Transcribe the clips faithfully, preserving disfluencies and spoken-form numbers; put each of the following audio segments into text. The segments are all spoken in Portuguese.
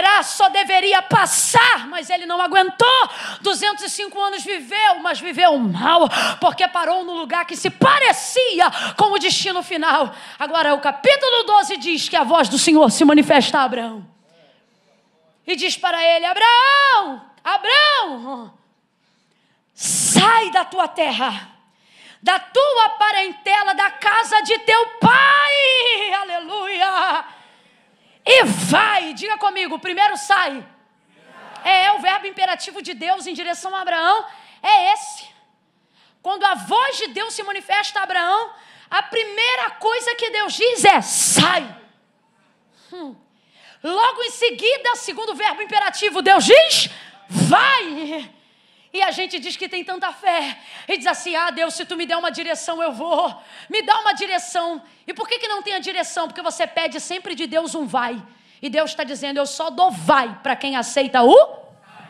Terá só deveria passar, mas ele não aguentou. duzentos e cinco anos viveu, mas viveu mal, porque parou no lugar que se parecia com o destino final. Agora o capítulo doze diz que a voz do Senhor se manifesta a Abraão. E diz para ele: Abraão, Abraão, sai da tua terra, da tua parentela, da casa de teu pai, aleluia, e vai, diga comigo, primeiro sai. É, é o verbo imperativo de Deus em direção a Abraão, é esse. Quando a voz de Deus se manifesta a Abraão, a primeira coisa que Deus diz é: sai. Hum. Logo em seguida, segundo o verbo imperativo, Deus diz: vai. E a gente diz que tem tanta fé e diz assim: ah, Deus, se tu me der uma direção, eu vou. Me dá uma direção. E por que que não tem a direção? Porque você pede sempre de Deus um vai. E Deus está dizendo: eu só dou vai para quem aceita o...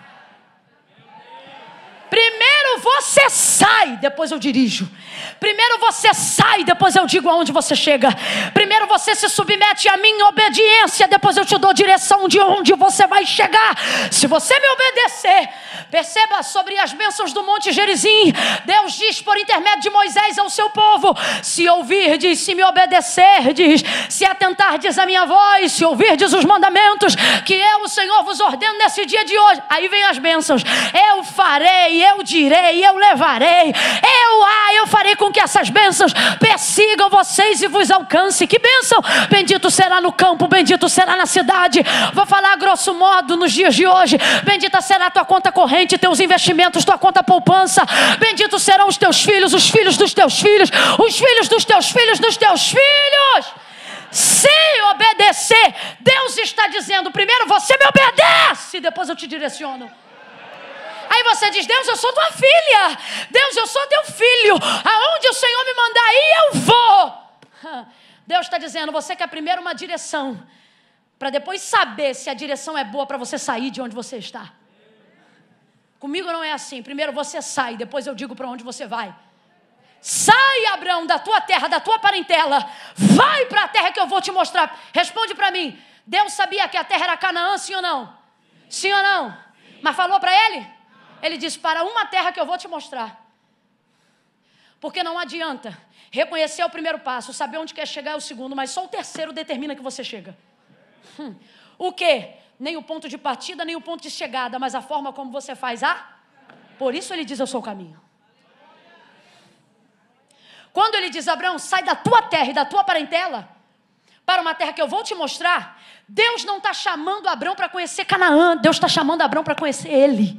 Primeiro você sai, depois eu dirijo. Primeiro você sai, depois eu digo aonde você chega. Primeiro você se submete à minha obediência, depois eu te dou direção de onde você vai chegar. Se você me obedecer, perceba sobre as bênçãos do Monte Gerizim, Deus diz por intermédio de Moisés ao seu povo: se ouvirdes, se me obedecerdes, se atentardes à minha voz, se ouvirdes os mandamentos que eu, o Senhor, vos ordeno nesse dia de hoje. Aí vem as bênçãos: eu farei, eu direi, eu levarei, eu, ah, eu farei com que essas bênçãos persigam vocês e vos alcance. Que bênção! Bendito será no campo, bendito será na cidade. Vou falar grosso modo nos dias de hoje: bendita será a tua conta corrente, teus investimentos, tua conta poupança. Bendito serão os teus filhos, os filhos dos teus filhos, os filhos dos teus filhos, dos teus filhos. Se obedecer, Deus está dizendo: primeiro você me obedece, depois eu te direciono. Aí você diz: Deus, eu sou tua filha. Deus, eu sou teu filho. Aonde o Senhor me mandar ir, eu vou. Deus está dizendo: você quer primeiro uma direção, para depois saber se a direção é boa para você sair de onde você está. Comigo não é assim. Primeiro você sai, depois eu digo para onde você vai. Sai, Abraão, da tua terra, da tua parentela. Vai para a terra que eu vou te mostrar. Responde para mim: Deus sabia que a terra era Canaã, sim ou não? Sim ou não? Mas falou para ele? Ele disse: para uma terra que eu vou te mostrar. Porque não adianta reconhecer o primeiro passo, saber onde quer chegar é o segundo, mas só o terceiro determina que você chega. Hum. O quê? Nem o ponto de partida, nem o ponto de chegada, mas a forma como você faz a... Por isso ele diz: eu sou o caminho. Quando ele diz: Abraão, sai da tua terra e da tua parentela para uma terra que eu vou te mostrar, Deus não está chamando Abraão para conhecer Canaã, Deus está chamando Abraão para conhecer ele.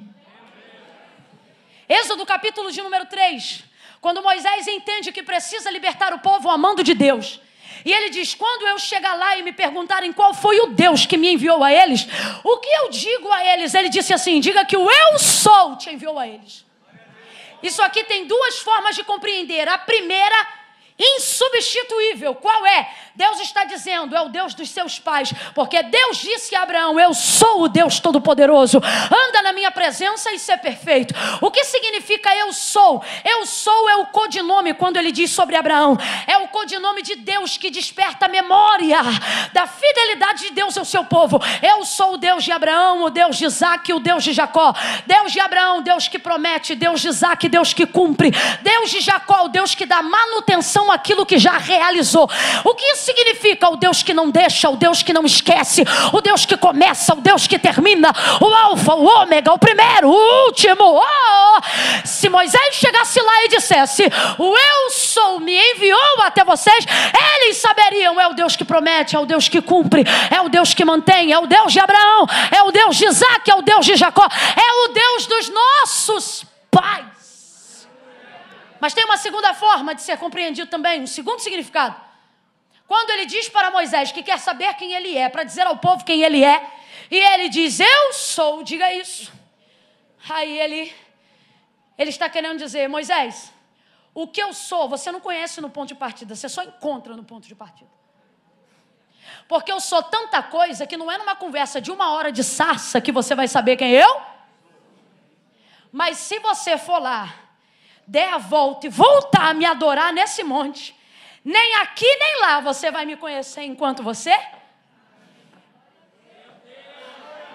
Êxodo capítulo de número três, quando Moisés entende que precisa libertar o povo amando de Deus, e ele diz: quando eu chegar lá e me perguntarem qual foi o Deus que me enviou a eles, o que eu digo a eles? Ele disse assim: diga que o eu sou te enviou a eles. Isso aqui tem duas formas de compreender. A primeira, insubstituível. Qual é? Deus está dizendo: é o Deus dos seus pais, porque Deus disse a Abraão: eu sou o Deus Todo-Poderoso, anda na minha presença e ser perfeito. O que significa eu sou? Eu sou é o codinome. Quando ele diz sobre Abraão, é o codinome de Deus que desperta a memória da fidelidade de Deus ao seu povo. Eu sou o Deus de Abraão, o Deus de Isaac, o Deus de Jacó. Deus de Abraão, Deus que promete. Deus de Isaac, Deus que cumpre. Deus de Jacó, o Deus que dá manutenção àquilo que já realizou. O que isso significa? O Deus que não deixa, o Deus que não esquece, o Deus que começa, o Deus que termina, o alfa, o ômega, o primeiro, o último. Oh! Se Moisés chegasse lá e dissesse: o eu sou me enviou até vocês, eles saberiam: é o Deus que promete, é o Deus que cumpre, é o Deus que mantém, é o Deus de Abraão, é o Deus de Isaac, é o Deus de Jacó, é o Deus dos nossos pais. Mas tem uma segunda forma de ser compreendido também, um segundo significado. Quando ele diz para Moisés que quer saber quem ele é, para dizer ao povo quem ele é, e ele diz: eu sou, diga isso. Aí ele, ele está querendo dizer: Moisés, o que eu sou, você não conhece no ponto de partida, você só encontra no ponto de partida. Porque eu sou tanta coisa que não é numa conversa de uma hora de sarça que você vai saber quem eu. Mas se você for lá, der a volta e voltar a me adorar nesse monte, nem aqui nem lá você vai me conhecer enquanto você.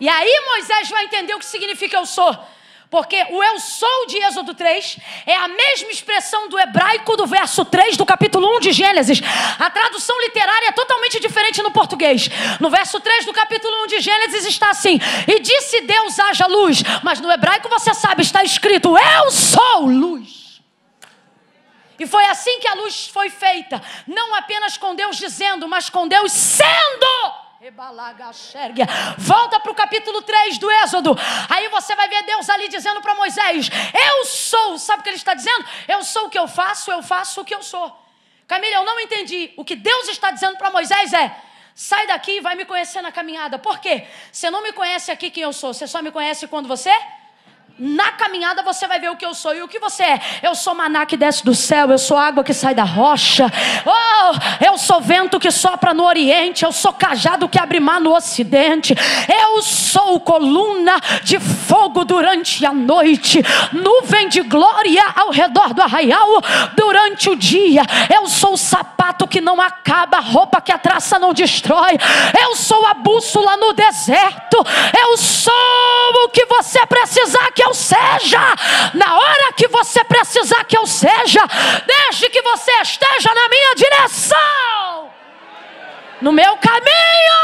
E aí Moisés vai entender o que significa eu sou. Porque o eu sou de Êxodo três é a mesma expressão do hebraico do verso três do capítulo um de Gênesis. A tradução literária é totalmente diferente no português. No verso três do capítulo um de Gênesis está assim: e disse Deus haja luz. Mas no hebraico você sabe, está escrito eu sou luz. E foi assim que a luz foi feita. Não apenas com Deus dizendo, mas com Deus sendo. Volta para o capítulo três do Êxodo. Aí você vai ver Deus ali dizendo para Moisés: eu sou. Sabe o que ele está dizendo? Eu sou o que eu faço, eu faço o que eu sou. Camila, eu não entendi. O que Deus está dizendo para Moisés é: sai daqui e vai me conhecer na caminhada. Por quê? Você não me conhece aqui quem eu sou. Você só me conhece quando você... Na caminhada você vai ver o que eu sou. E o que você é? Eu sou maná que desce do céu. Eu sou água que sai da rocha. Oh, eu sou vento que sopra no oriente. Eu sou cajado que abre mar no ocidente. Eu sou coluna de fogo durante a noite, nuvem de glória ao redor do arraial durante o dia. Eu sou o sapato que não acaba, a roupa que a traça não destrói. Eu sou a bússola no deserto. Eu sou o que você precisar que eu seja, na hora que você precisar que eu seja, desde que você esteja na minha direção, no meu caminho.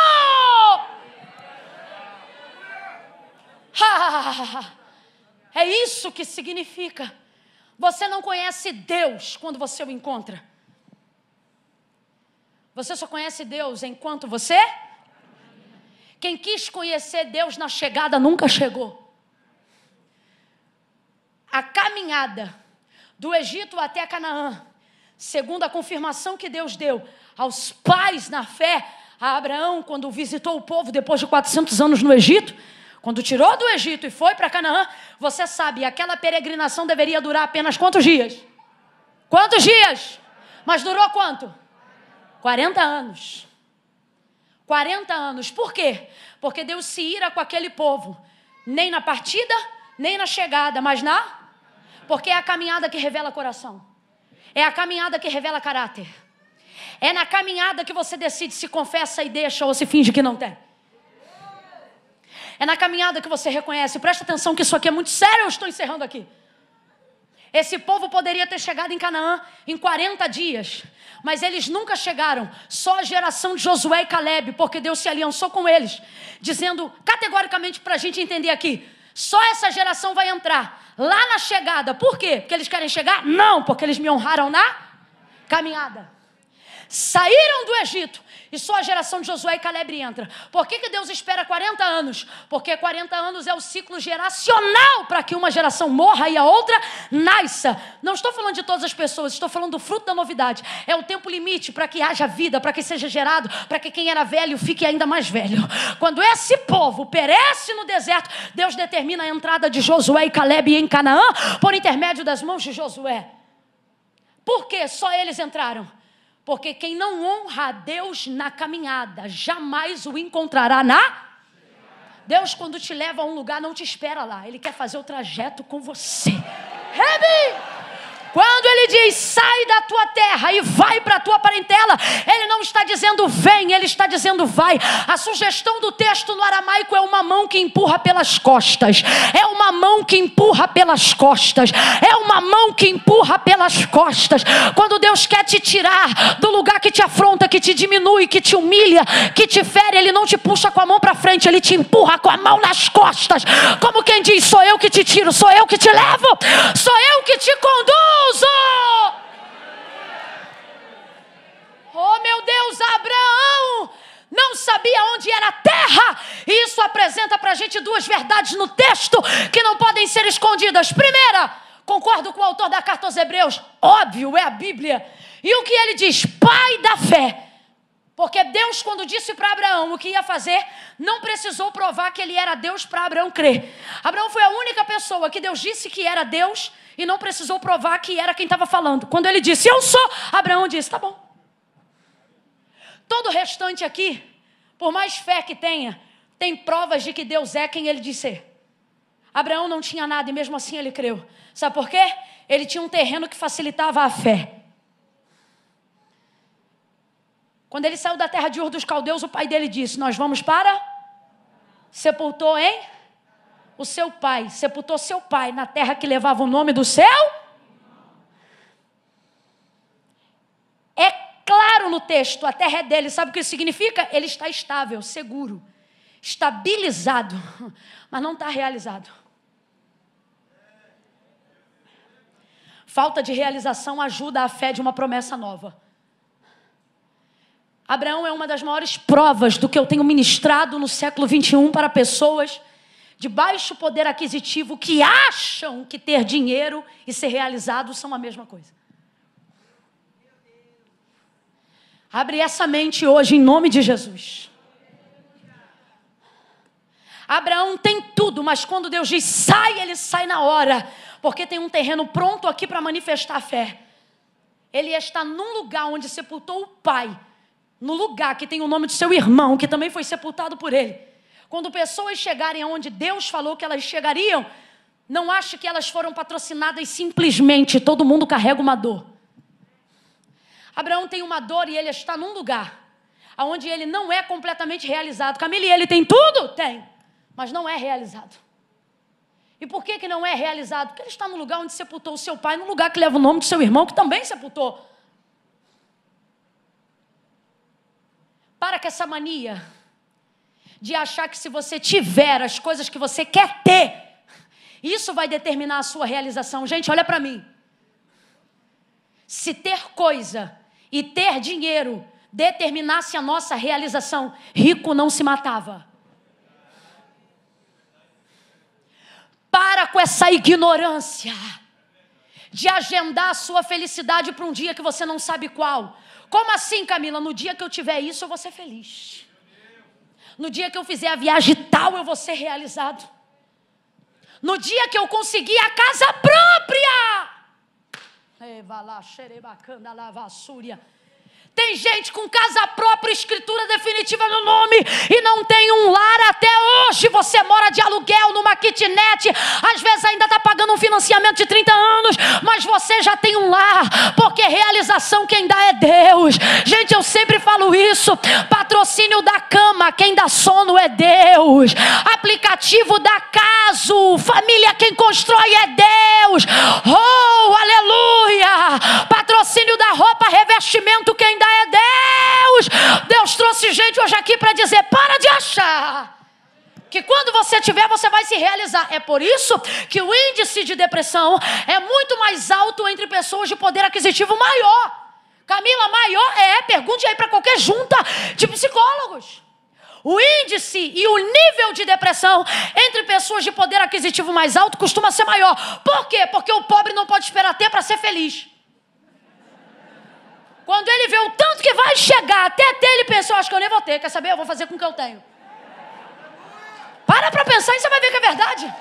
É isso que significa. Você não conhece Deus quando você o encontra. Você só conhece Deus enquanto você... Quem quis conhecer Deus na chegada nunca chegou. A caminhada do Egito até Canaã, segundo a confirmação que Deus deu aos pais na fé, a Abraão, quando visitou o povo depois de quatrocentos anos no Egito, quando tirou do Egito e foi para Canaã, você sabe, aquela peregrinação deveria durar apenas quantos dias? Quantos dias? Mas durou quanto? quarenta anos. quarenta anos. Por quê? Porque Deus se ira com aquele povo, nem na partida, nem na chegada, mas na... Porque é a caminhada que revela coração. É a caminhada que revela caráter. É na caminhada que você decide se confessa e deixa ou se finge que não tem. É na caminhada que você reconhece. Presta atenção que isso aqui é muito sério, eu estou encerrando aqui. Esse povo poderia ter chegado em Canaã em quarenta dias. Mas eles nunca chegaram. Só a geração de Josué e Caleb, porque Deus se aliançou com eles, dizendo categoricamente para a gente entender aqui: só essa geração vai entrar lá na chegada. Por quê? Porque eles querem chegar? Não, porque eles me honraram na caminhada. Saíram do Egito e só a geração de Josué e Caleb entra. Por que que Deus espera quarenta anos? Porque quarenta anos é o ciclo geracional para que uma geração morra e a outra nasça. Não estou falando de todas as pessoas, estou falando do fruto da novidade. É o tempo limite para que haja vida, para que seja gerado, para que quem era velho fique ainda mais velho. Quando esse povo perece no deserto, Deus determina a entrada de Josué e Caleb em Canaã por intermédio das mãos de Josué. Por que só eles entraram? Porque quem não honra a Deus na caminhada, jamais o encontrará na... Deus, quando te leva a um lugar, não te espera lá. Ele quer fazer o trajeto com você. Rebe! Quando ele diz, sai da tua terra e vai para a tua parentela, ele não está dizendo vem, ele está dizendo vai. A sugestão do texto no aramaico é uma mão que empurra pelas costas. É uma mão que empurra pelas costas. É uma mão que empurra pelas costas. Quando Deus quer te tirar do lugar que te afronta, que te diminui, que te humilha, que te fere, ele não te puxa com a mão para frente, ele te empurra com a mão nas costas. Como quem diz, sou eu que te tiro, sou eu que te levo, sou eu que te conduzo. Oh meu Deus, Abraão não sabia onde era a terra. E isso apresenta para a gente duas verdades no texto que não podem ser escondidas. Primeira, concordo com o autor da carta aos Hebreus, óbvio, é a Bíblia. E o que ele diz? Pai da fé. Porque Deus, quando disse para Abraão o que ia fazer, não precisou provar que ele era Deus para Abraão crer. Abraão foi a única pessoa que Deus disse que era Deus e não precisou provar que era quem estava falando. Quando ele disse, eu sou, Abraão disse, tá bom. Todo o restante aqui, por mais fé que tenha, tem provas de que Deus é quem ele diz ser. Abraão não tinha nada e mesmo assim ele creu. Sabe por quê? Ele tinha um terreno que facilitava a fé. Quando ele saiu da terra de Ur dos Caldeus, o pai dele disse, nós vamos para sepultou em o seu pai, sepultou seu pai na terra que levava o nome do seu. É claro no texto, a terra é dele. Sabe o que isso significa? Ele está estável, seguro, estabilizado, mas não está realizado. Falta de realização ajuda a fé de uma promessa nova. Abraão é uma das maiores provas do que eu tenho ministrado no século vinte e um para pessoas de baixo poder aquisitivo que acham que ter dinheiro e ser realizado são a mesma coisa. Abre essa mente hoje em nome de Jesus. Abraão tem tudo, mas quando Deus diz sai, ele sai na hora, porque tem um terreno pronto aqui para manifestar a fé. Ele está num lugar onde sepultou o pai, no lugar que tem o nome do seu irmão, que também foi sepultado por ele. Quando pessoas chegarem aonde Deus falou que elas chegariam, não ache que elas foram patrocinadas simplesmente. Todo mundo carrega uma dor. Abraão tem uma dor e ele está num lugar onde ele não é completamente realizado. Camila, e ele tem tudo? Tem, mas não é realizado. E por que que não é realizado? Porque ele está no lugar onde sepultou o seu pai, no lugar que leva o nome do seu irmão, que também sepultou. Para com essa mania de achar que se você tiver as coisas que você quer ter, isso vai determinar a sua realização. Gente, olha para mim. Se ter coisa e ter dinheiro determinasse a nossa realização, rico não se matava. Para com essa ignorância de agendar a sua felicidade para um dia que você não sabe qual. Como assim, Camila? No dia que eu tiver isso, eu vou ser feliz. No dia que eu fizer a viagem tal, eu vou ser realizado. No dia que eu conseguir a casa própria. Tem gente com casa própria, escritura definitiva no nome, e não tem um lar até hoje. Você mora de aluguel numa kitnet, às vezes ainda está pagando um financiamento de trinta anos, mas você já tem um lar, porque realização quem dá é Deus. Gente, eu sempre falo isso. Patrocínio da cama, quem dá sono é Deus. Aplicativo da caso, família quem constrói é Deus. Oh, aleluia. Patrocínio da roupa, revestimento, quem dá é Deus. Deus trouxe gente hoje aqui para dizer, para de achar que quando você tiver, você vai se realizar. É por isso que o índice de depressão é muito mais alto entre pessoas de poder aquisitivo maior. Camila, maior é, pergunte aí para qualquer junta de psicólogos. O índice e o nível de depressão entre pessoas de poder aquisitivo mais alto costuma ser maior. Por quê? Porque o pobre não pode esperar ter para ser feliz. Quando ele vê o tanto que vai chegar até ter, ele pensa, acho que eu nem vou ter, quer saber? Eu vou fazer com o que eu tenho. Para para pensar e você vai ver que é verdade.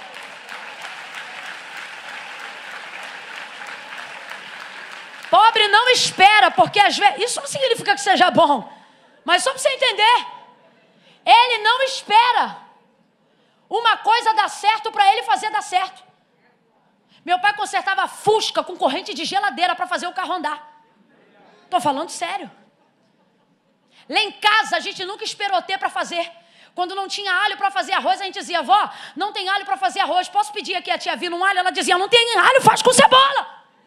Pobre não espera, porque às vezes, isso não significa que seja bom, mas só para você entender, ele não espera uma coisa dar certo para ele fazer dar certo. Meu pai consertava Fusca com corrente de geladeira para fazer o carro andar. Estou falando sério. Lá em casa a gente nunca esperou ter para fazer. Quando não tinha alho para fazer arroz, a gente dizia, vó, não tem alho para fazer arroz, posso pedir aqui a tia Vina um alho? Ela dizia, não tem alho, faz com cebola.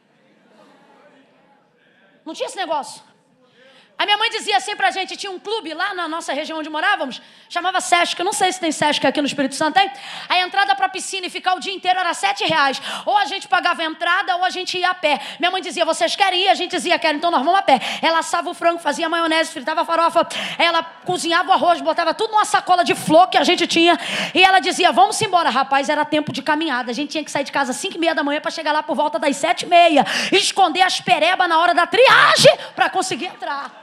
Não tinha esse negócio. A minha mãe dizia assim pra gente, tinha um clube lá na nossa região onde morávamos, chamava Sesc, eu não sei se tem Sesc aqui no Espírito Santo, tem? A entrada pra piscina e ficar o dia inteiro era sete reais. Ou a gente pagava a entrada ou a gente ia a pé. Minha mãe dizia, vocês querem ir? A gente dizia, quero, então nós vamos a pé. Ela assava o frango, fazia maionese, fritava farofa, ela cozinhava o arroz, botava tudo numa sacola de flor que a gente tinha, e ela dizia, vamos embora, rapaz, era tempo de caminhada, a gente tinha que sair de casa às cinco e meia da manhã pra chegar lá por volta das sete e meia, esconder as perebas na hora da triagem pra conseguir entrar.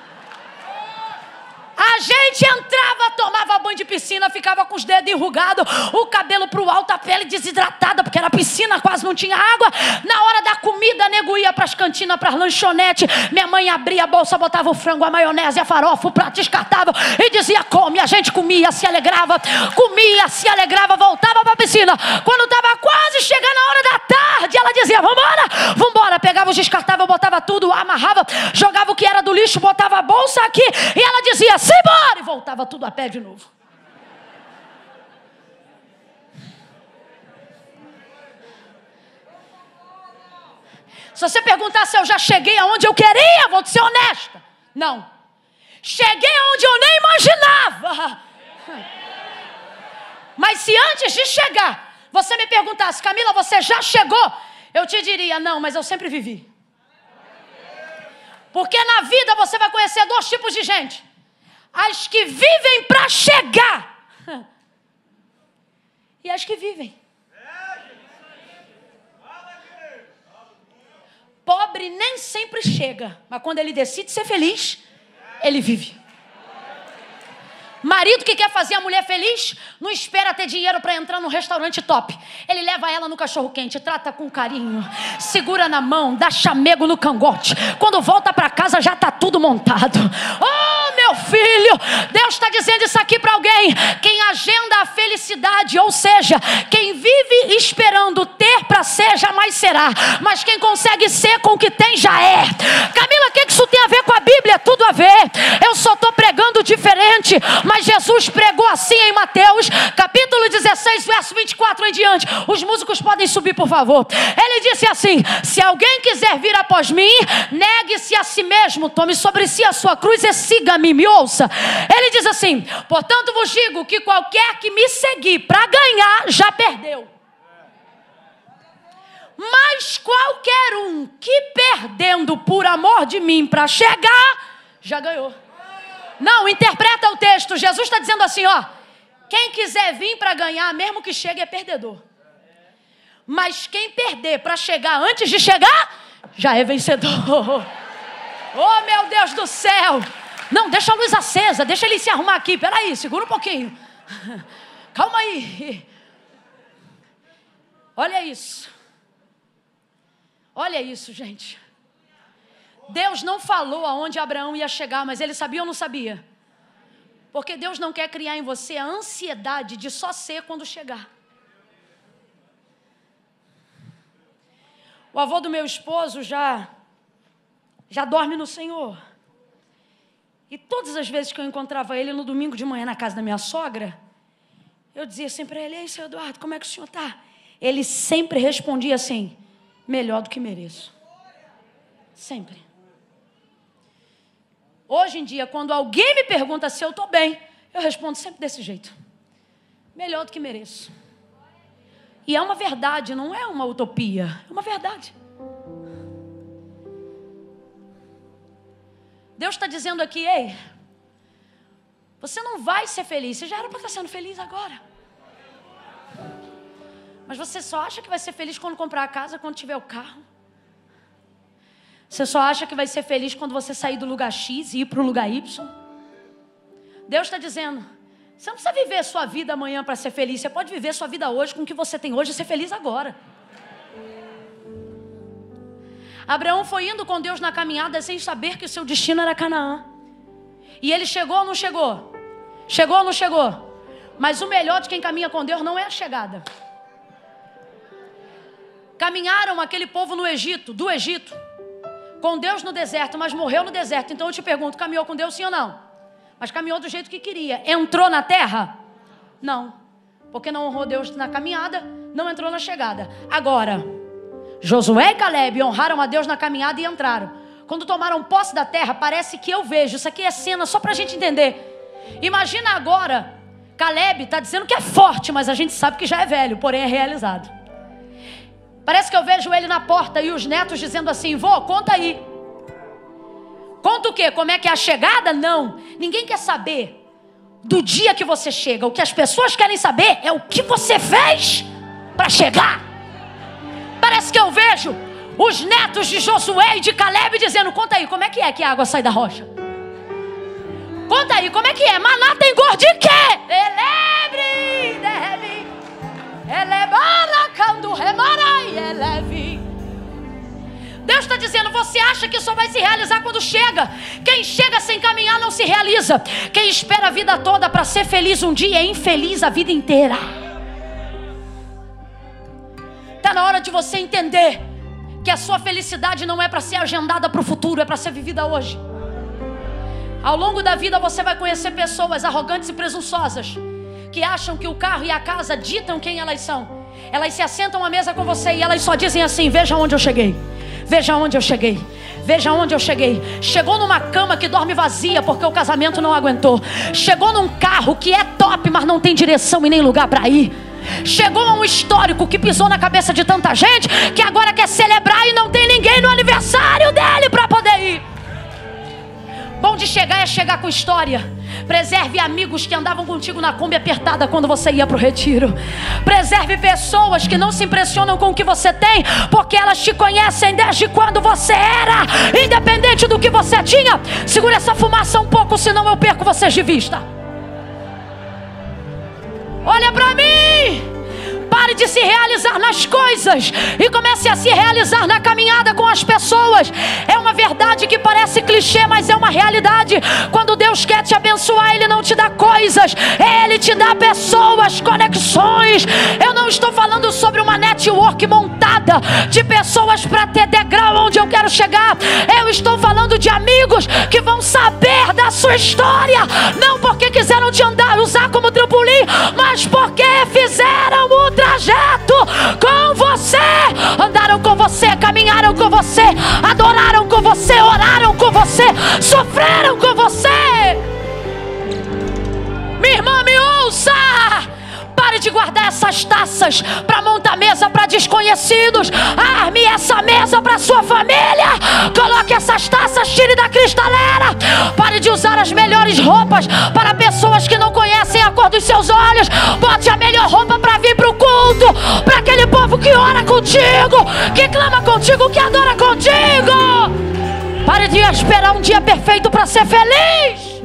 A gente entrava, tomava banho de piscina, ficava com os dedos enrugados, o cabelo pro alto, a pele desidratada, porque era piscina, quase não tinha água. Na hora da comida, nego ia pras cantinas, pras lanchonetes. Minha mãe abria a bolsa, botava o frango, a maionese, a farofa, o prato descartável e dizia, come. A gente comia, se alegrava, comia, se alegrava, voltava pra piscina. Quando tava quase chegando a hora da tarde, ela dizia, vambora, vambora. Pegava os descartáveis, botava tudo, amarrava, jogava o que era do lixo, botava a bolsa aqui e ela dizia, simbora! E voltava tudo a pé de novo. Se você perguntar se eu já cheguei aonde eu queria, vou te ser honesta. Não. Cheguei aonde eu nem imaginava. Mas se antes de chegar, você me perguntasse, Camila, você já chegou? Eu te diria, não, mas eu sempre vivi. Porque na vida você vai conhecer dois tipos de gente. As que vivem para chegar. E as que vivem. Pobre nem sempre chega, mas quando ele decide ser feliz, ele vive. Marido que quer fazer a mulher feliz, não espera ter dinheiro para entrar num restaurante top. Ele leva ela no cachorro quente, trata com carinho, segura na mão, dá chamego no cangote. Quando volta para casa já está tudo montado. Oh, meu filho, Deus está dizendo isso aqui para alguém. Quem agenda a felicidade, ou seja, quem vive esperando ter para ser, jamais será. Mas quem consegue ser com o que tem, já é. Camila, o que isso tem a ver com a Bíblia? Tudo a ver. Eu só estou pregando diferente. Mas Jesus pregou assim em Mateus, capítulo dezesseis, verso vinte e quatro em diante. Os músicos podem subir, por favor. Ele disse assim: se alguém quiser vir após mim, negue-se a si mesmo, tome sobre si a sua cruz e siga-me, me ouça. Ele diz assim: portanto vos digo que qualquer que me seguir para ganhar, já perdeu. Mas qualquer um que perdendo por amor de mim para chegar, já ganhou. Não, interpreta o texto. Jesus está dizendo assim, ó: quem quiser vir para ganhar, mesmo que chegue, é perdedor. Mas quem perder para chegar antes de chegar, já é vencedor. Oh, meu Deus do céu. Não, deixa a luz acesa, deixa ele se arrumar aqui. Peraí, segura um pouquinho. Calma aí. Olha isso. Olha isso, gente. Deus não falou aonde Abraão ia chegar, mas ele sabia ou não sabia? Porque Deus não quer criar em você a ansiedade de só ser quando chegar. O avô do meu esposo já, já dorme no Senhor. E todas as vezes que eu encontrava ele no domingo de manhã na casa da minha sogra, eu dizia assim para ele: ei, seu Eduardo, como é que o senhor está? Ele sempre respondia assim: melhor do que mereço. Sempre. Hoje em dia, quando alguém me pergunta se eu estou bem, eu respondo sempre desse jeito: melhor do que mereço. E é uma verdade, não é uma utopia, é uma verdade. Deus está dizendo aqui: ei, você não vai ser feliz, você já era para estar sendo feliz agora. Mas você só acha que vai ser feliz quando comprar a casa, quando tiver o carro. Você só acha que vai ser feliz quando você sair do lugar X e ir para o lugar Y. Deus está dizendo: você não precisa viver a sua vida amanhã para ser feliz. Você pode viver a sua vida hoje com o que você tem hoje e ser feliz agora. Abraão foi indo com Deus na caminhada sem saber que o seu destino era Canaã. E ele chegou ou não chegou? Chegou ou não chegou? Mas o melhor de quem caminha com Deus não é a chegada. Caminharam aquele povo no Egito, do Egito, com Deus no deserto, mas morreu no deserto. Então eu te pergunto, caminhou com Deus sim ou não? Mas caminhou do jeito que queria. Entrou na terra? Não. Porque não honrou Deus na caminhada, não entrou na chegada. Agora, Josué e Caleb honraram a Deus na caminhada e entraram. Quando tomaram posse da terra, parece que eu vejo. Isso aqui é cena só para a gente entender. Imagina agora, Caleb está dizendo que é forte, mas a gente sabe que já é velho, porém é realizado. Parece que eu vejo ele na porta e os netos dizendo assim: vô, conta aí. Conta o quê? Como é que é a chegada? Não. Ninguém quer saber do dia que você chega. O que as pessoas querem saber é o que você fez para chegar. Parece que eu vejo os netos de Josué e de Caleb dizendo: conta aí, como é que é que a água sai da rocha? Conta aí, como é que é? Maná tem gosto de quê? Elebre, deve, elebara, candu, remarai, eleve. Deus está dizendo: você acha que só vai se realizar quando chega? Quem chega sem caminhar não se realiza. Quem espera a vida toda para ser feliz um dia é infeliz a vida inteira. Está na hora de você entender que a sua felicidade não é para ser agendada para o futuro, é para ser vivida hoje. Ao longo da vida você vai conhecer pessoas arrogantes e presunçosas, que acham que o carro e a casa ditam quem elas são. Elas se assentam à mesa com você e elas só dizem assim: veja onde eu cheguei, Veja onde eu cheguei. Veja onde eu cheguei. Chegou numa cama que dorme vazia porque o casamento não aguentou. Chegou num carro que é top, mas não tem direção e nem lugar para ir. Chegou a um histórico que pisou na cabeça de tanta gente que agora quer celebrar e não tem ninguém no aniversário dele para poder ir. Bom de chegar é chegar com história. Preserve amigos que andavam contigo na Kombi apertada quando você ia para o retiro. Preserve pessoas que não se impressionam com o que você tem, porque elas te conhecem desde quando você era, independente do que você tinha. Segura essa fumaça um pouco, senão eu perco vocês de vista. Olha para mim. Pare de se realizar nas coisas e comece a se realizar na caminhada com as pessoas. É uma verdade que parece clichê, mas é uma realidade. Quando Deus quer te abençoar, Ele não te dá coisas, Ele te dá pessoas, conexões. Eu não estou falando sobre uma network montada de pessoas para ter degrau onde eu quero chegar. Eu estou falando de amigos que vão saber da sua história, não porque quiseram te andar, usar como trampolim, mas porque fizeram o trajeto com você, andaram com você, caminharam com você, adoraram com você, oraram com você, sofreram com você. Minha irmã, me ouça. Pare de guardar essas taças para montar mesa para desconhecidos. Arme essa mesa para sua família. Coloque essas taças, tire da cristaleira. Pare de usar as melhores roupas para pessoas que não conhecem a cor dos seus olhos. Bote a melhor roupa para vir para o culto, para aquele povo que ora contigo, que clama contigo, que adora contigo. Pare de esperar um dia perfeito para ser feliz.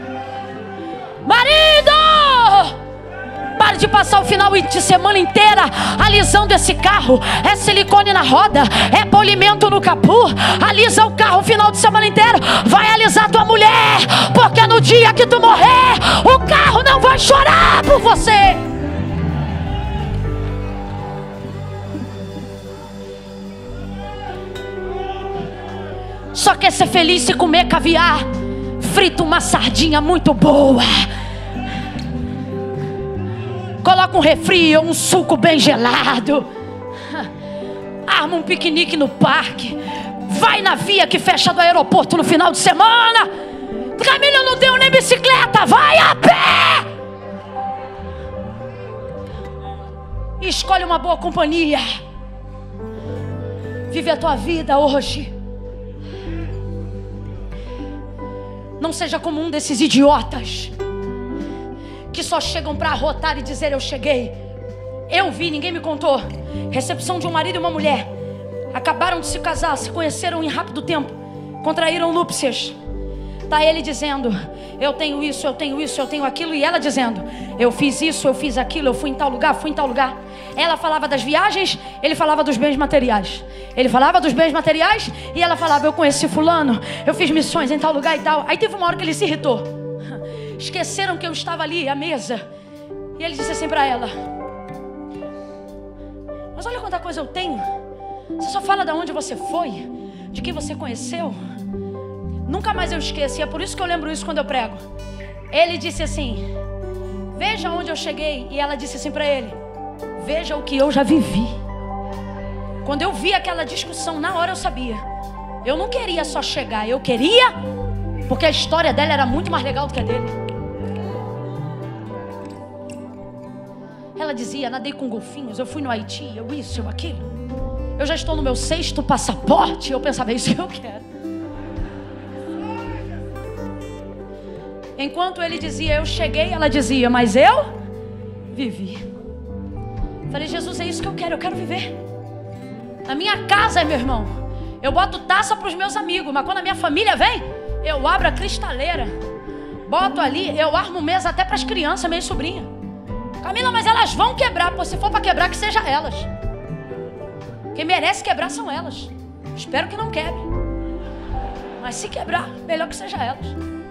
Marido, pare de passar o final de semana inteira alisando esse carro. É silicone na roda, é polimento no capô. Alisa o carro o final de semana inteiro. Vai alisar tua mulher, porque no dia que tu morrer, o carro não vai chorar por você. Só quer ser feliz se comer caviar, frita uma sardinha muito boa, coloca um refri ou um suco bem gelado, arma um piquenique no parque, vai na via que fecha do aeroporto no final de semana. Camila, eu não tenho nem bicicleta, vai a pé. E escolhe uma boa companhia. Vive a tua vida hoje. Não seja como um desses idiotas que só chegam para arrotar e dizer eu cheguei. Eu vi, ninguém me contou. Recepção de um marido e uma mulher. Acabaram de se casar, se conheceram em rápido tempo, contraíram núpcias. Tá ele dizendo, eu tenho isso, eu tenho isso, eu tenho aquilo. E ela dizendo, eu fiz isso, eu fiz aquilo, eu fui em tal lugar, fui em tal lugar. Ela falava das viagens, ele falava dos bens materiais. Ele falava dos bens materiais e ela falava, eu conheci fulano, eu fiz missões em tal lugar e tal. Aí teve uma hora que ele se irritou. Esqueceram que eu estava ali à mesa. E ele disse assim para ela, mas olha quanta coisa eu tenho. Você só fala de onde você foi, de quem você conheceu. Nunca mais eu esqueço, e é por isso que eu lembro isso quando eu prego. Ele disse assim, veja onde eu cheguei. E ela disse assim para ele, veja o que eu já vivi. Quando eu vi aquela discussão, na hora eu sabia. Eu não queria só chegar, eu queria, porque a história dela era muito mais legal do que a dele. Ela dizia, nadei com golfinhos, eu fui no Haiti, eu isso, eu aquilo. Eu já estou no meu sexto passaporte. Eu pensava, é isso que eu quero. Enquanto ele dizia, eu cheguei, ela dizia, mas eu vivi. Falei, Jesus, é isso que eu quero, eu quero viver. Na minha casa, meu irmão, eu boto taça para os meus amigos, mas quando a minha família vem, eu abro a cristaleira, boto ali, eu armo mesa até para as crianças, minha sobrinha. Camila, mas elas vão quebrar. Pô, se for para quebrar, que seja elas. Quem merece quebrar são elas. Espero que não quebre, mas se quebrar, melhor que seja elas.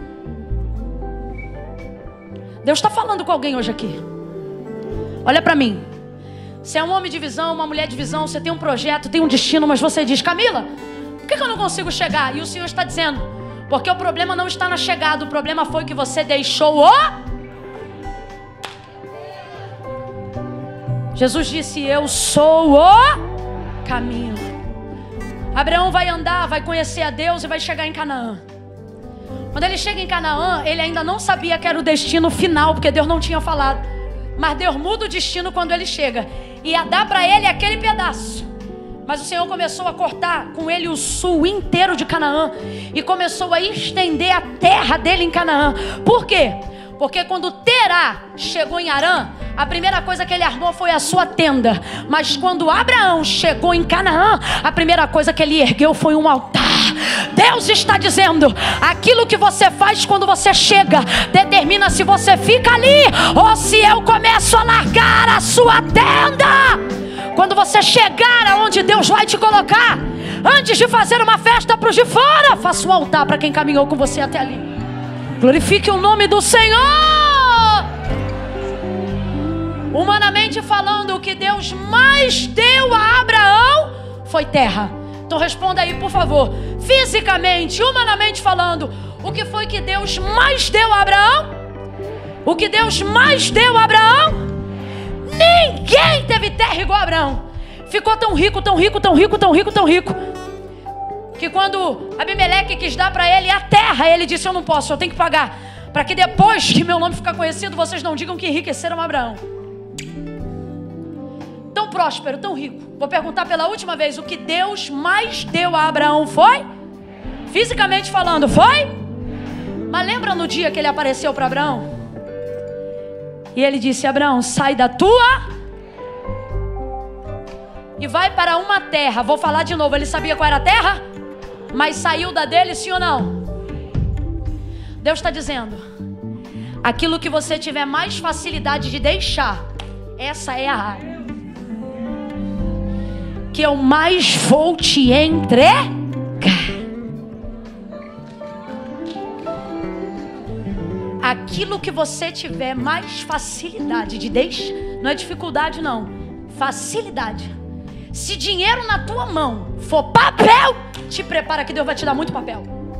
Deus está falando com alguém hoje aqui. Olha para mim. Você é um homem de visão, uma mulher de visão. Você tem um projeto, tem um destino, mas você diz, Camila, por que eu não consigo chegar? E o Senhor está dizendo, porque o problema não está na chegada. O problema foi que você deixou o... Jesus disse, eu sou o caminho. Abraão vai andar, vai conhecer a Deus e vai chegar em Canaã. Quando ele chega em Canaã, ele ainda não sabia que era o destino final, porque Deus não tinha falado. Mas Deus muda o destino quando ele chega. Ia dar para ele aquele pedaço. Mas o Senhor começou a cortar com ele o sul inteiro de Canaã. E começou a estender a terra dele em Canaã. Por quê? Porque quando Terá chegou em Harã, a primeira coisa que ele armou foi a sua tenda. Mas quando Abraão chegou em Canaã, a primeira coisa que ele ergueu foi um altar. Deus está dizendo: aquilo que você faz quando você chega determina se você fica ali ou se eu começo a largar a sua tenda. Quando você chegar aonde Deus vai te colocar, antes de fazer uma festa para os de fora, faça um altar para quem caminhou com você até ali. Glorifique o nome do Senhor. Humanamente falando, o que Deus mais deu a Abraão foi terra. Então responda aí, por favor. Fisicamente, humanamente falando, o que foi que Deus mais deu a Abraão? O que Deus mais deu a Abraão? Ninguém teve terra igual a Abraão. Ficou tão rico, tão rico, tão rico, tão rico, tão rico, que quando Abimeleque quis dar para ele a terra, ele disse: eu não posso, eu tenho que pagar, para que depois que meu nome ficar conhecido, vocês não digam que enriqueceram Abraão. Tão próspero, tão rico. Vou perguntar pela última vez: o que Deus mais deu a Abraão foi? Fisicamente falando, foi? Mas lembra no dia que ele apareceu para Abraão? E ele disse: Abraão, sai da tua e vai para uma terra. Vou falar de novo. Ele sabia qual era a terra, mas saiu da dele, sim ou não? Deus está dizendo: aquilo que você tiver mais facilidade de deixar, essa é a área que eu mais vou te entregar. Aquilo que você tiver mais facilidade de deixar, não é dificuldade não, facilidade. Se dinheiro na tua mão for papel, te prepara que Deus vai te dar muito papel.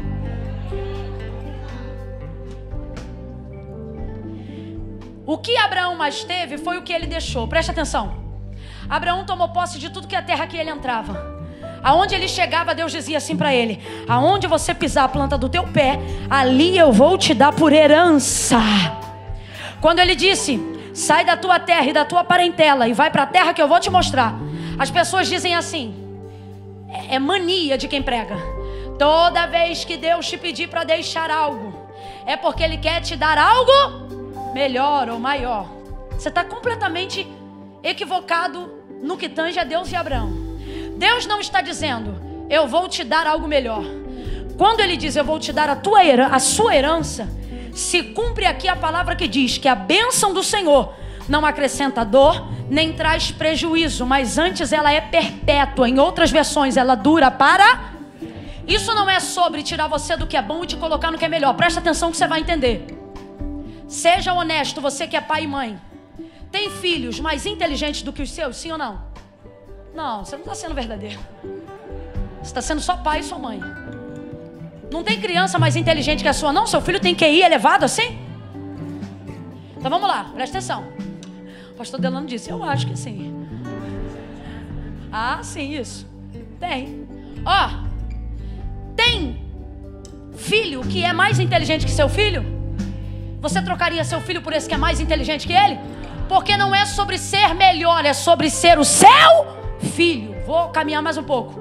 O que Abraão mais teve foi o que ele deixou. Preste atenção. Abraão tomou posse de tudo que a terra que ele entrava. Aonde ele chegava, Deus dizia assim para ele: aonde você pisar a planta do teu pé, ali eu vou te dar por herança. Quando ele disse: sai da tua terra e da tua parentela e vai para a terra que eu vou te mostrar, as pessoas dizem assim, é mania de quem prega: toda vez que Deus te pedir para deixar algo, é porque Ele quer te dar algo melhor ou maior. Você está completamente equivocado no que tange a Deus e Abraão. Deus não está dizendo: eu vou te dar algo melhor. Quando Ele diz: eu vou te dar a, tua herança, a sua herança, se cumpre aqui a palavra que diz que a bênção do Senhor não acrescenta dor, nem traz prejuízo, mas antes ela é perpétua. Em outras versões, ela dura para... Isso não é sobre tirar você do que é bom e te colocar no que é melhor. Presta atenção que você vai entender. Seja honesto, você que é pai e mãe. Tem filhos mais inteligentes do que os seus, sim ou não? Não, você não está sendo verdadeiro. Você está sendo só pai e sua mãe. Não tem criança mais inteligente que a sua, não? Seu filho tem Q I elevado assim? Então vamos lá, presta atenção. O pastor Delano disse: eu acho que sim. Ah, sim, isso. Tem. Ó, tem filho que é mais inteligente que seu filho? Você trocaria seu filho por esse que é mais inteligente que ele? Porque não é sobre ser melhor, é sobre ser o seu filho. Vou caminhar mais um pouco.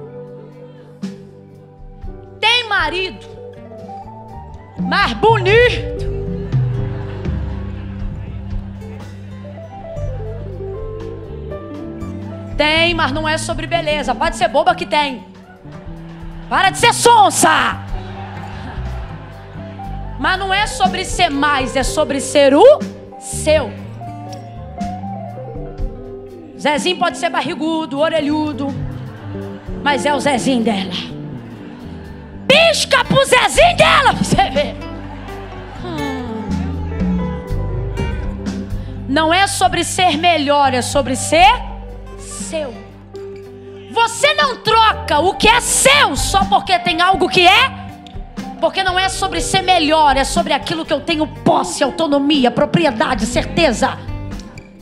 Tem marido mais bonito tem, mas não é sobre beleza. Pode ser boba que tem. Para de ser sonsa. Mas não é sobre ser mais, é sobre ser o seu. Zezinho pode ser barrigudo, orelhudo, mas é o Zezinho dela. Pisca pro Zezinho dela pra você ver. Hum. Não é sobre ser melhor, é sobre ser seu. Você não troca o que é seu só porque tem algo que é. Porque não é sobre ser melhor, é sobre aquilo que eu tenho posse, autonomia, propriedade, certeza.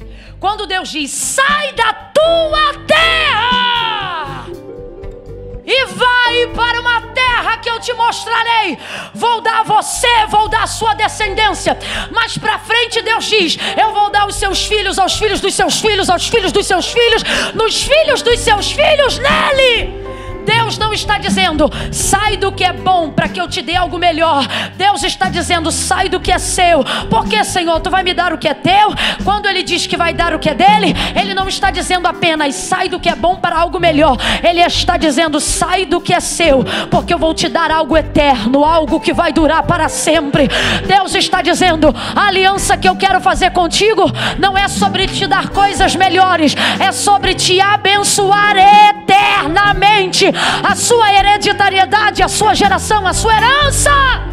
Quando Deus diz: sai da tua terra e vai para uma terra que eu te mostrarei. Vou dar a você, vou dar a sua descendência. Mas para frente Deus diz: eu vou dar os seus filhos, aos filhos dos seus filhos, aos filhos dos seus filhos, nos filhos dos seus filhos nele. Deus não está dizendo: sai do que é bom para que eu te dê algo melhor. Deus está dizendo: sai do que é seu. Porque, Senhor, tu vai me dar o que é teu? Quando Ele diz que vai dar o que é dele, Ele não está dizendo apenas sai do que é bom para algo melhor. Ele está dizendo: sai do que é seu, porque eu vou te dar algo eterno, algo que vai durar para sempre. Deus está dizendo: a aliança que eu quero fazer contigo não é sobre te dar coisas melhores, é sobre te abençoar eternamente. A sua hereditariedade, a sua geração, a sua herança.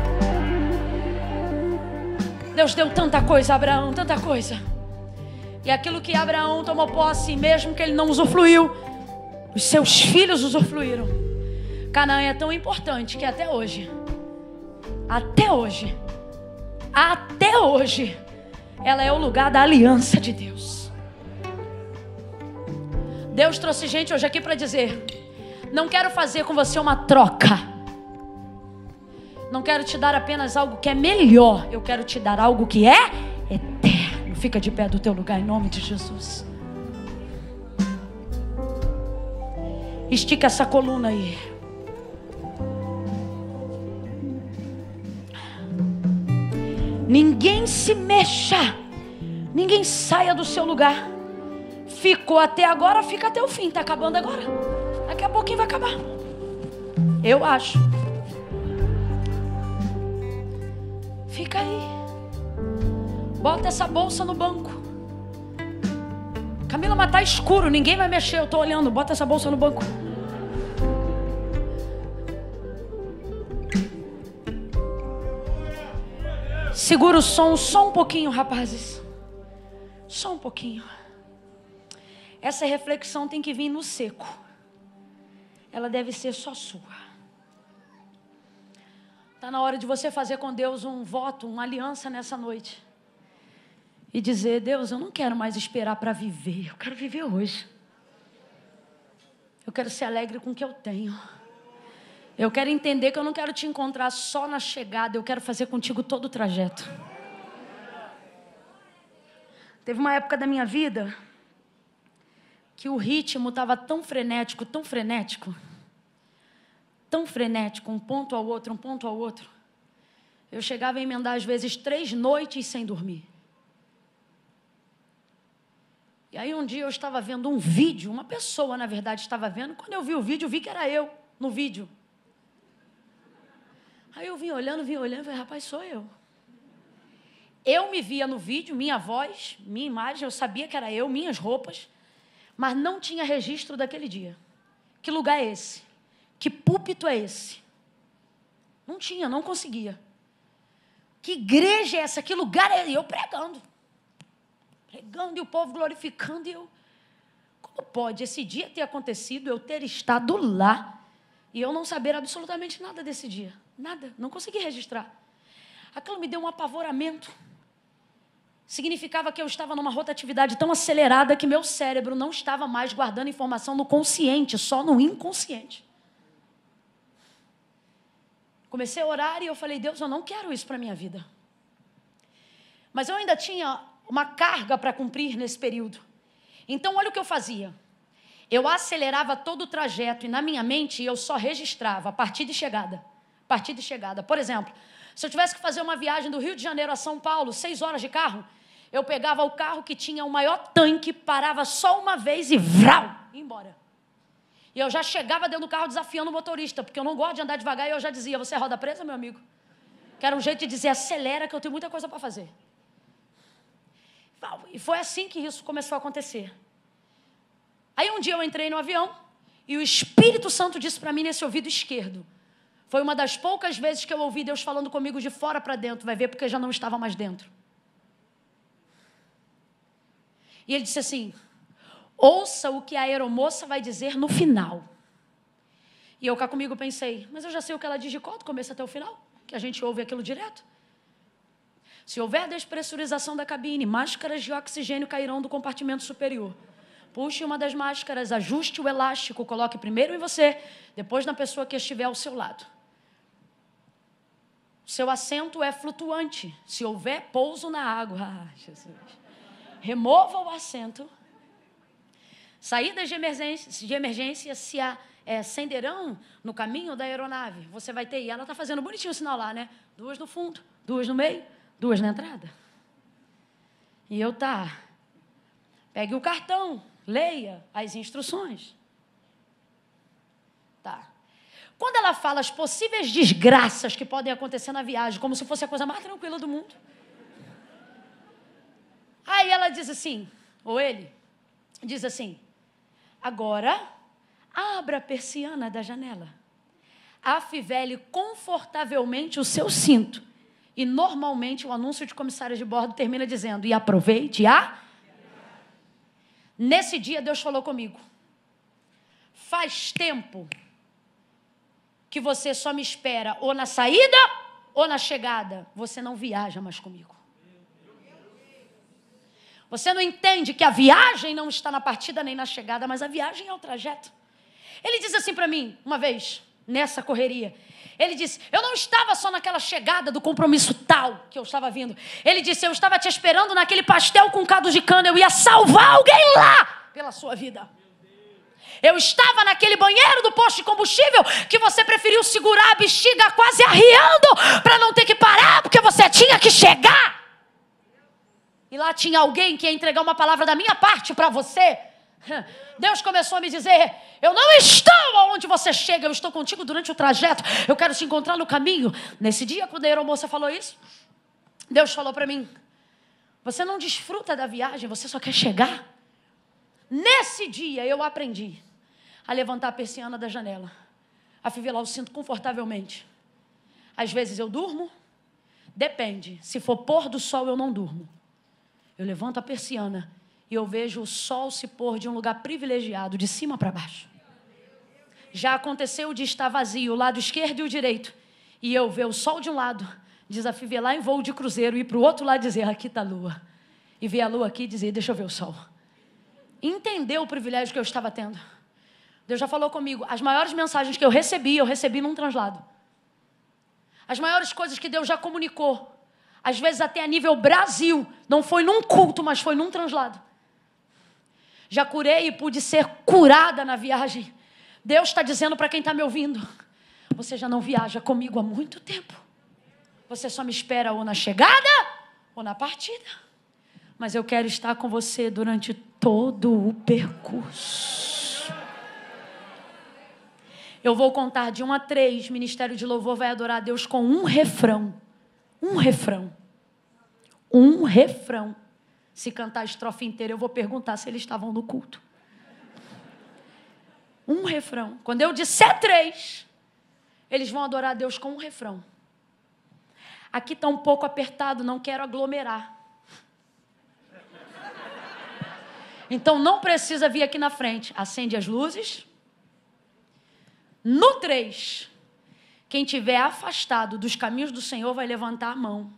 Deus deu tanta coisa a Abraão, tanta coisa. E aquilo que Abraão tomou posse, mesmo que ele não usufruiu, os seus filhos usufruíram. Canaã é tão importante que até hoje, até hoje, até hoje, ela é o lugar da aliança de Deus. Deus trouxe gente hoje aqui para dizer: não quero fazer com você uma troca. Não quero te dar apenas algo que é melhor. Eu quero te dar algo que é eterno. Fica de pé do teu lugar em nome de Jesus. Estica essa coluna aí. Ninguém se mexa. Ninguém saia do seu lugar. Ficou até agora, fica até o fim. Está acabando agora. Daqui a pouquinho vai acabar. Eu acho. Fica aí. Bota essa bolsa no banco. Camila, mas tá escuro, ninguém vai mexer, eu tô olhando. Bota essa bolsa no banco. Segura o som só um pouquinho, rapazes. Só um pouquinho. Essa reflexão tem que vir no seco. Ela deve ser só sua. Está na hora de você fazer com Deus um voto, uma aliança nessa noite. E dizer: Deus, eu não quero mais esperar para viver. Eu quero viver hoje. Eu quero ser alegre com o que eu tenho. Eu quero entender que eu não quero te encontrar só na chegada. Eu quero fazer contigo todo o trajeto. Teve uma época da minha vida que o ritmo estava tão frenético, tão frenético, tão frenético, um ponto ao outro, um ponto ao outro. Eu chegava a emendar às vezes três noites sem dormir. E aí um dia eu estava vendo um vídeo, uma pessoa na verdade estava vendo, quando eu vi o vídeo, eu vi que era eu no vídeo. Aí eu vim olhando, vim olhando, falei: rapaz, sou eu. Eu me via no vídeo, minha voz, minha imagem, eu sabia que era eu, minhas roupas, mas não tinha registro daquele dia. Que lugar é esse? Que púlpito é esse? Não tinha, não conseguia. Que igreja é essa? Que lugar é esse? E eu pregando. Pregando e o povo glorificando. E eu, como pode esse dia ter acontecido, eu ter estado lá e eu não saber absolutamente nada desse dia? Nada, não consegui registrar. Aquilo me deu um apavoramento. Significava que eu estava numa rotatividade tão acelerada que meu cérebro não estava mais guardando informação no consciente, só no inconsciente. Comecei a orar e eu falei: Deus, eu não quero isso para a minha vida. Mas eu ainda tinha uma carga para cumprir nesse período. Então, olha o que eu fazia. Eu acelerava todo o trajeto e na minha mente eu só registrava a partida e chegada. Partida e chegada. Por exemplo, se eu tivesse que fazer uma viagem do Rio de Janeiro a São Paulo, seis horas de carro, eu pegava o carro que tinha o maior tanque, parava só uma vez e vrau, ia embora. E eu já chegava dentro do carro desafiando o motorista, porque eu não gosto de andar devagar, e eu já dizia: você é roda presa, meu amigo? Que era um jeito de dizer: acelera que eu tenho muita coisa para fazer. E foi assim que isso começou a acontecer. Aí um dia eu entrei no avião e o Espírito Santo disse para mim nesse ouvido esquerdo. Foi uma das poucas vezes que eu ouvi Deus falando comigo de fora para dentro. Vai ver, porque eu já não estava mais dentro. E ele disse assim: ouça o que a aeromoça vai dizer no final. E eu cá comigo pensei: mas eu já sei o que ela diz de cor, do começo até o final, que a gente ouve aquilo direto. Se houver despressurização da cabine, máscaras de oxigênio cairão do compartimento superior. Puxe uma das máscaras, ajuste o elástico, coloque primeiro em você, depois na pessoa que estiver ao seu lado. Seu assento é flutuante. Se houver pouso na água, ah, Jesus. Remova o assento. Saídas de emergência, de emergência se a, é, acenderão no caminho da aeronave. Você vai ter, e ela está fazendo bonitinho o sinal lá, né? Duas no fundo, duas no meio, duas na entrada. E eu tá. Pegue o cartão, leia as instruções. Tá. Quando ela fala as possíveis desgraças que podem acontecer na viagem, como se fosse a coisa mais tranquila do mundo. Aí ela diz assim, ou ele, diz assim, agora, abra a persiana da janela. Afivele confortavelmente o seu cinto. E normalmente o anúncio de comissário de bordo termina dizendo, e aproveite a... Nesse dia Deus falou comigo, faz tempo que você só me espera ou na saída ou na chegada. Você não viaja mais comigo. Você não entende que a viagem não está na partida nem na chegada, mas a viagem é o trajeto. Ele disse assim para mim, uma vez, nessa correria, ele disse, eu não estava só naquela chegada do compromisso tal que eu estava vindo. Ele disse, eu estava te esperando naquele pastel com caldo de cana, eu ia salvar alguém lá pela sua vida. Eu estava naquele banheiro do posto de combustível que você preferiu segurar a bexiga quase arriando para não ter que parar, porque você tinha que chegar. E lá tinha alguém que ia entregar uma palavra da minha parte para você. Deus começou a me dizer, eu não estou aonde você chega, eu estou contigo durante o trajeto, eu quero te encontrar no caminho. Nesse dia, quando a aeromoça falou isso, Deus falou para mim, você não desfruta da viagem, você só quer chegar. Nesse dia eu aprendi a levantar a persiana da janela, a fivelar o cinto confortavelmente. Às vezes eu durmo, depende, se for pôr do sol eu não durmo. Eu levanto a persiana e eu vejo o sol se pôr de um lugar privilegiado, de cima para baixo. Já aconteceu de estar vazio, o lado esquerdo e o direito, e eu ver o sol de um lado, desafivelar em voo de cruzeiro, e para o outro lado dizer, aqui está a lua. E ver a lua aqui e dizer, deixa eu ver o sol. Entender o privilégio que eu estava tendo. Deus já falou comigo, as maiores mensagens que eu recebi, eu recebi num translado. As maiores coisas que Deus já comunicou, às vezes até a nível Brasil, não foi num culto, mas foi num translado. Já curei e pude ser curada na viagem. Deus está dizendo para quem está me ouvindo, você já não viaja comigo há muito tempo. Você só me espera ou na chegada ou na partida. Mas eu quero estar com você durante todo o percurso. Eu vou contar de um a três, Ministério de Louvor vai adorar a Deus com um refrão. Um refrão. Um refrão. Se cantar a estrofe inteira, eu vou perguntar se eles estavam no culto. Um refrão. Quando eu disser três, eles vão adorar a Deus com um refrão. Aqui está um pouco apertado, não quero aglomerar. Então não precisa vir aqui na frente. Acende as luzes. No três, quem estiver afastado dos caminhos do Senhor vai levantar a mão.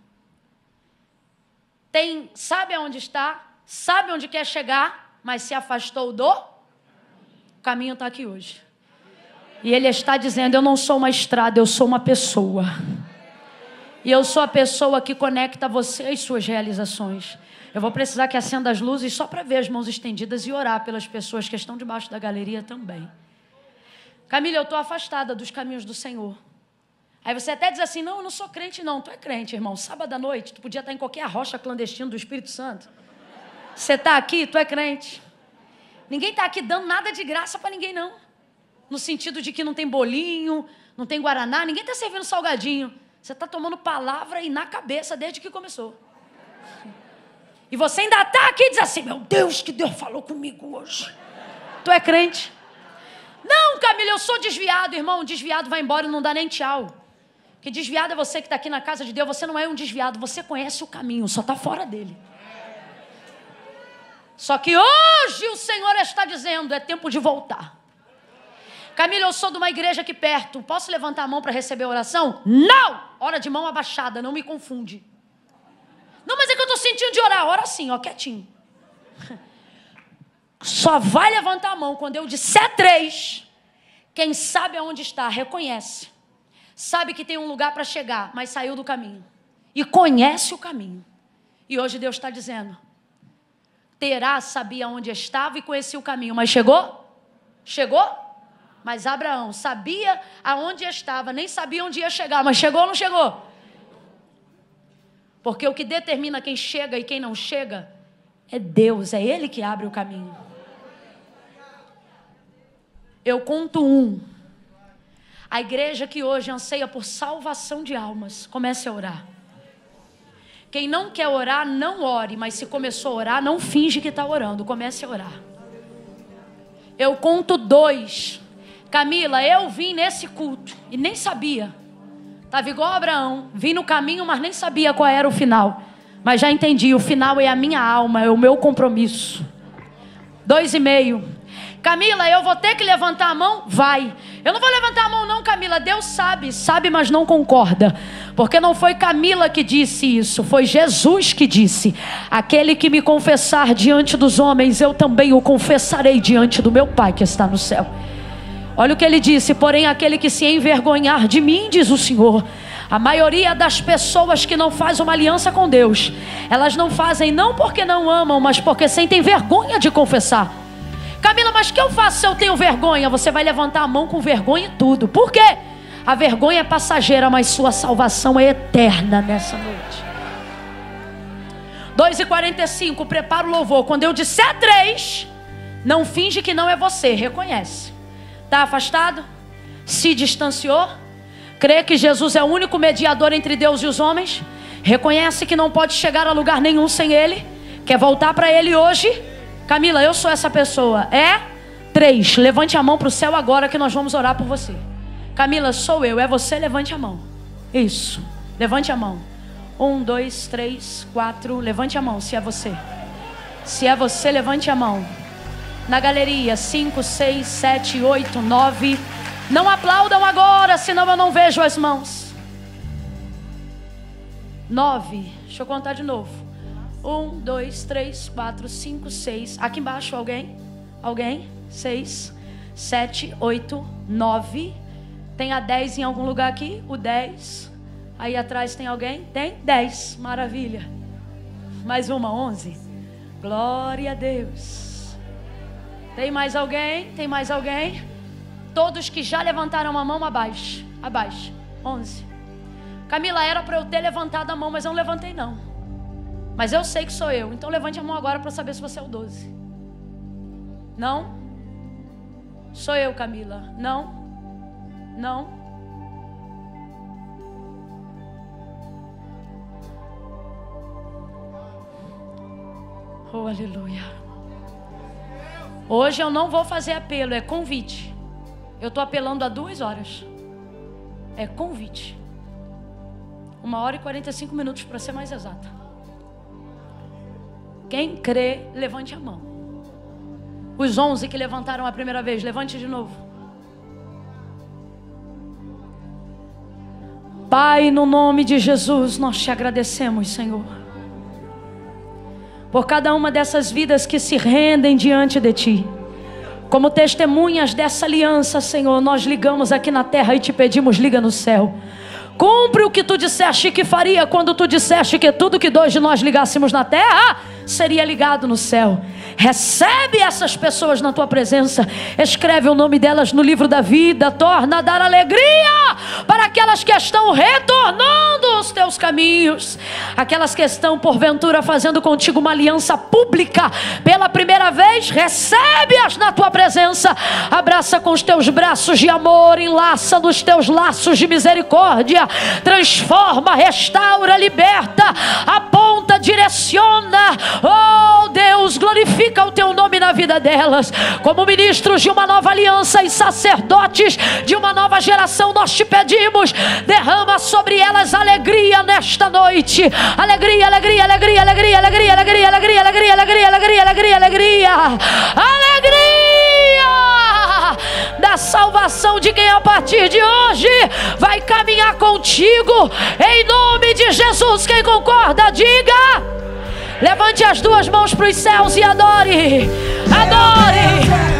Tem, sabe aonde está, sabe onde quer chegar, mas se afastou do... O caminho está aqui hoje. E Ele está dizendo, eu não sou uma estrada, eu sou uma pessoa. E eu sou a pessoa que conecta você às suas realizações. Eu vou precisar que acenda as luzes só para ver as mãos estendidas e orar pelas pessoas que estão debaixo da galeria também. Camila, eu estou afastada dos caminhos do Senhor. Aí você até diz assim, não, eu não sou crente não. Tu é crente, irmão. Sábado à noite, tu podia estar em qualquer rocha clandestina do Espírito Santo. Você está aqui, tu é crente. Ninguém está aqui dando nada de graça para ninguém não. No sentido de que não tem bolinho, não tem guaraná, ninguém está servindo salgadinho. Você está tomando palavra e na cabeça desde que começou. E você ainda está aqui e diz assim, meu Deus, que Deus falou comigo hoje. Tu é crente. Não, Camila, eu sou desviado, irmão. Desviado vai embora e não dá nem tchau. Que desviado é você que está aqui na casa de Deus. Você não é um desviado, você conhece o caminho, só está fora dele. Só que hoje o Senhor está dizendo, é tempo de voltar. Camila, eu sou de uma igreja aqui perto. Posso levantar a mão para receber a oração? Não! Hora de mão abaixada, não me confunde. Não, mas é que eu estou sentindo de orar. Ora sim, ó, quietinho. Só vai levantar a mão quando eu disser três. Quem sabe aonde está, reconhece. Sabe que tem um lugar para chegar, mas saiu do caminho. E conhece o caminho. E hoje Deus está dizendo: Terá sabia onde estava e conhecia o caminho, mas chegou? Chegou? Mas Abraão sabia aonde estava, nem sabia onde ia chegar, mas chegou ou não chegou? Porque o que determina quem chega e quem não chega é Deus, é Ele que abre o caminho. Eu conto um. A igreja que hoje anseia por salvação de almas, comece a orar. Quem não quer orar, não ore, mas se começou a orar, não finge que está orando, comece a orar. Eu conto dois. Camila, eu vim nesse culto e nem sabia. Estava igual Abraão, vim no caminho, mas nem sabia qual era o final. Mas já entendi, o final é a minha alma, é o meu compromisso. Dois e meio. Camila, eu vou ter que levantar a mão? Vai. Eu não vou levantar a mão não, Camila. Deus sabe, sabe, mas não concorda. Porque não foi Camila que disse isso, foi Jesus que disse: aquele que me confessar diante dos homens, eu também o confessarei diante do meu Pai que está no céu. Olha o que ele disse: porém aquele que se envergonhar de mim, diz o Senhor. A maioria das pessoas que não faz uma aliança com Deus, elas não fazem não porque não amam, mas porque sentem vergonha de confessar. Camila, mas o que eu faço se eu tenho vergonha? Você vai levantar a mão com vergonha e tudo. Por quê? A vergonha é passageira, mas sua salvação é eterna nessa noite. dois e quarenta e cinco, prepara o louvor. Quando eu disser três, não finge que não é você, reconhece. Está afastado? Se distanciou? Crê que Jesus é o único mediador entre Deus e os homens? Reconhece que não pode chegar a lugar nenhum sem Ele? Quer voltar para Ele hoje? Camila, eu sou essa pessoa. É? Três. Levante a mão para o céu agora que nós vamos orar por você. Camila, sou eu. É você? Levante a mão. Isso. Levante a mão. Um, dois, três, quatro. Levante a mão se é você. Se é você, levante a mão. Na galeria, cinco, seis, sete, oito, nove. Não aplaudam agora, senão eu não vejo as mãos. Nove. Deixa eu contar de novo. Um, dois, três, quatro, cinco, seis. Aqui embaixo, alguém? Alguém? Seis, sete, oito, nove. Tem a dez em algum lugar aqui? O dez. Aí atrás tem alguém? Tem? Dez. Maravilha. Mais uma, onze. Glória a Deus. Tem mais alguém? Tem mais alguém? Todos que já levantaram a mão, abaixo. Abaixo. Onze. Camila, era para eu ter levantado a mão, mas eu não levantei não. Mas eu sei que sou eu. Então levante a mão agora para saber se você é o doze. Não? Sou eu, Camila. Não? Não? Oh, aleluia. Hoje eu não vou fazer apelo, é convite. Eu estou apelando há duas horas. É convite. Uma hora e quarenta e cinco minutos para ser mais exata. Quem crê, levante a mão. Os onze que levantaram a primeira vez, levante de novo. Pai, no nome de Jesus, nós te agradecemos, Senhor, por cada uma dessas vidas que se rendem diante de Ti. Como testemunhas dessa aliança, Senhor, nós ligamos aqui na terra e te pedimos, liga no céu. Cumpre o que tu disseste que faria quando tu disseste que tudo que dois de nós ligássemos na terra seria ligado no céu. Recebe essas pessoas na tua presença, escreve o nome delas no livro da vida, torna a dar alegria para aquelas que estão retornando os teus caminhos, aquelas que estão porventura fazendo contigo uma aliança pública pela primeira vez. Recebe-as na tua presença, abraça com os teus braços de amor, enlaça nos teus laços de misericórdia, transforma, restaura, liberta, aponta, direciona. Oh Deus, glorifica o teu nome na vida delas. Como ministros de uma nova aliança e sacerdotes de uma nova geração, nós te pedimos, derrama sobre elas alegria nesta noite. Alegria, alegria, alegria, alegria, alegria, alegria, alegria, alegria, alegria, alegria, alegria, alegria, alegria da salvação de quem a partir de hoje vai caminhar contigo, em nome de Jesus. Quem concorda, diga. Levante as duas mãos para os céus e adore. adore.